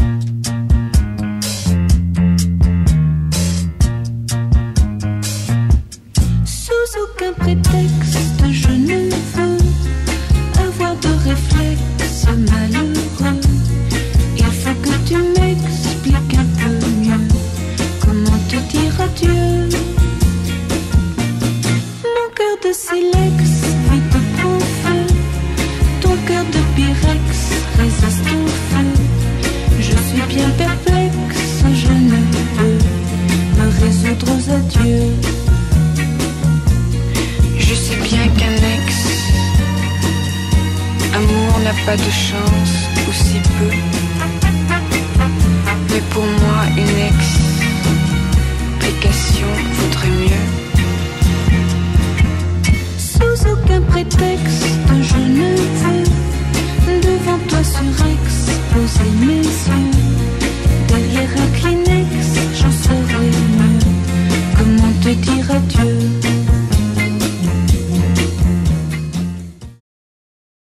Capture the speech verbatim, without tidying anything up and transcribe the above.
Aucun prétexte, je ne veux avoir de réflexe malheureux. Il faut que tu m'expliques un peu mieux comment te dire adieu. Mon cœur de silex vite prend feu, ton cœur de pyrex résiste au feu. Je suis bien perplexe, je ne peux me résoudre aux adieux. Je sais bien qu'un ex, amour n'a pas de chance, ou si peu. Mais pour moi, une explication vaudrait mieux. Sous aucun prétexte, je ne veux devant toi surex poser mes yeux derrière un client.